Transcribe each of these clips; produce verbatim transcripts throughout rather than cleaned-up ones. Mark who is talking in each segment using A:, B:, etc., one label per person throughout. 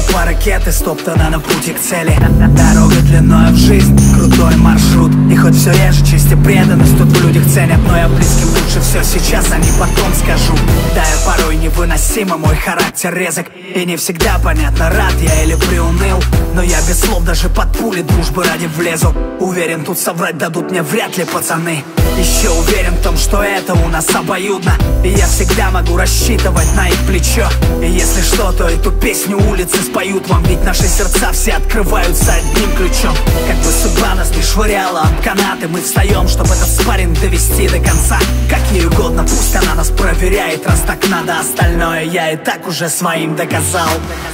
A: Толпа ракеты стоптана на пути к цели. Дорога длиною в жизнь, крутой маршрут. И хоть все реже честь и преданность тут в людях ценят, но я близким лучше все сейчас, а не потом скажу. Да, я порой невыносимо, мой характер резок, и не всегда понятно, рад я или приуныл. Но я без слов даже под пули дружбы ради влезу. Уверен, тут соврать дадут мне вряд ли пацаны. Еще уверен в том, что это у нас обоюдно, и я всегда могу рассчитывать на их плечо. И если что, то эту песню улицы споют вам, ведь наши сердца все открываются одним ключом. Как бы судьба нас не швыряла об канаты, мы встаем, чтобы этот спарринг довести до конца. Как ей угодно, пусть она нас проверяет, раз так надо, остальное я и так уже своим доказал.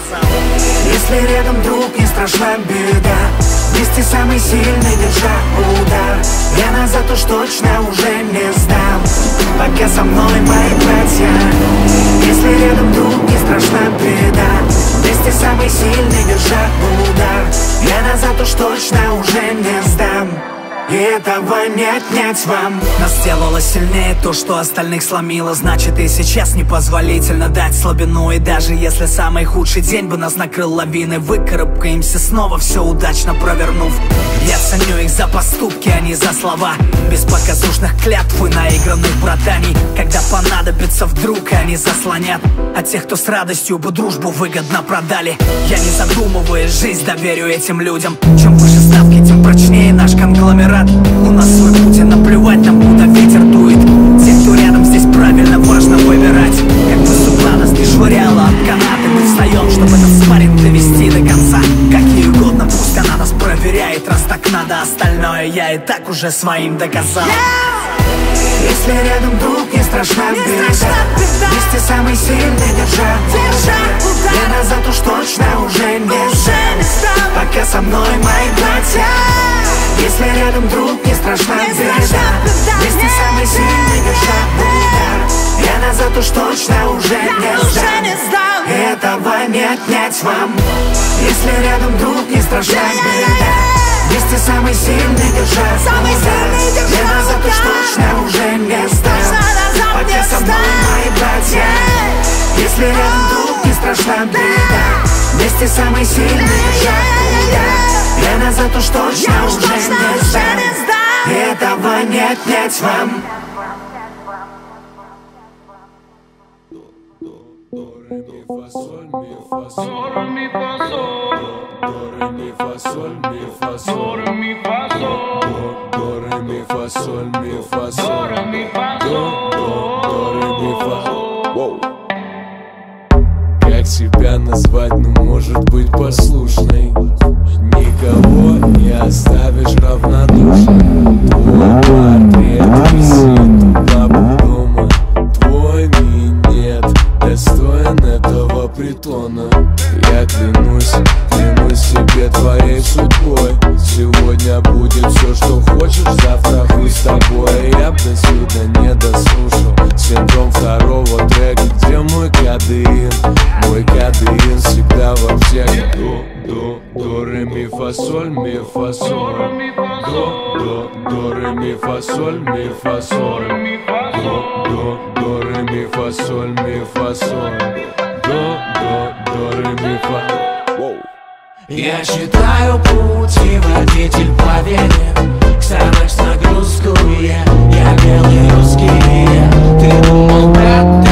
A: Если рядом друг, не страшна беда, вместе самый сильный, держа удар. Я назад уж точно уже не сдам, пока со мной мои братья. Если рядом друг, не страшна беда, вместе самый сильный, держа удар. Я назад уж точно уже не сдам, и этого не отнять вам. Нас сделало сильнее то, что остальных сломило. Значит, и сейчас непозволительно дать слабину. И даже если самый худший день бы нас накрыл лавиной, выкарабкаемся снова, все удачно провернув. Я ценю их за поступки, а не за слова, без показушных клятв и наигранных братаний. Когда понадобится вдруг, и они заслонят от тех, кто с радостью бы дружбу выгодно продали. Я, не задумываясь, жизнь доверю этим людям. Чем выше ставки, тем прочнее наш конгломерат. У нас свой путь, и наплевать нам, куда ветер дует. Те, кто рядом, здесь правильно, важно выбирать. Как бы судьба нас не швыряла об канаты, мы встаем, чтобы этот спарринг довести до конца. Как ей угодно, пусть она нас проверяет, раз так надо, остальное я и так уже своим доказал. Если рядом друг, не страшна беда, вместе самый сильный, держа удар. Я назад уж точно уже не сдам, пока со мной мои братья. Если рядом друг, не страшна беда, вместе самый сильный, держа удар. Я назад уж точно уже не сдам, и этого не отнять вам. Если рядом друг, не страшна беда, вместе самый сильный, держа удар. Я назад уж точно уже не сдам, пока со мной мои братья. Если рядом друг, не страшна беда, вместе самый сильный, держа удар. Я назад уж точно уже не сдам, и этого не отнять вам.
B: До, ре, ми, фа, соль, ми, фа, соль. До, ре, ми, фа, соль. До, ре, ми, фа, соль, ми, фа, соль. До, ре, ми, фа, соль. До, ре, ми, фа, соль. Как себя назвать, ну может быть послушной? Никого не оставишь равнодушным. Твой портрет висит у бабы дома, твой минет достоин этого притона. Я клянусь, клянусь себе твоей судьбой. Сегодня будет все, что хочешь, завтра хуй с тобой. Я б до сюда не дослушал синдром второго трека, где мой кадеин. Мой кадеин всегда во всех. До, до, до, ре, ми, фа, соль, ми, фа, соль. До, до, до, ре, ми, фа, соль, ми, фа, соль. До, до, до, ре, ми, фа, соль, ми, фа, соль. До, до, до, ре, ми, фа.
C: Я считаю путь и водитель поверен. Ксанакс нагрузку я, я белый русский. Ты думал, брат,